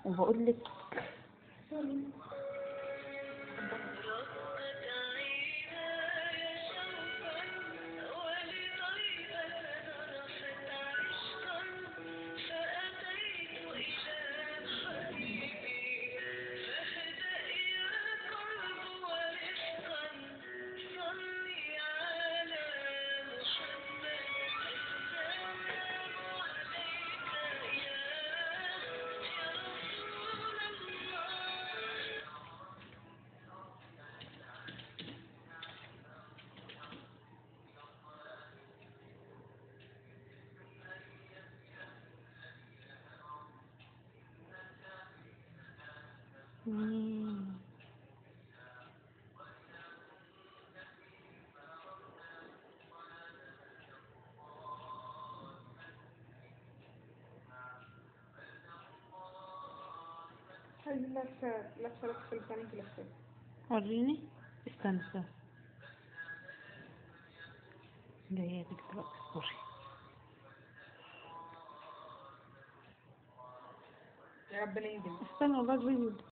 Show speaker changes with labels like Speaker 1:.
Speaker 1: وبقول لك
Speaker 2: لفة في لسانك لفة.
Speaker 1: وريني. استنى جاية لك دلوقتي. اصبري.
Speaker 2: يا رب ننجز.
Speaker 1: استنى والله الفيديو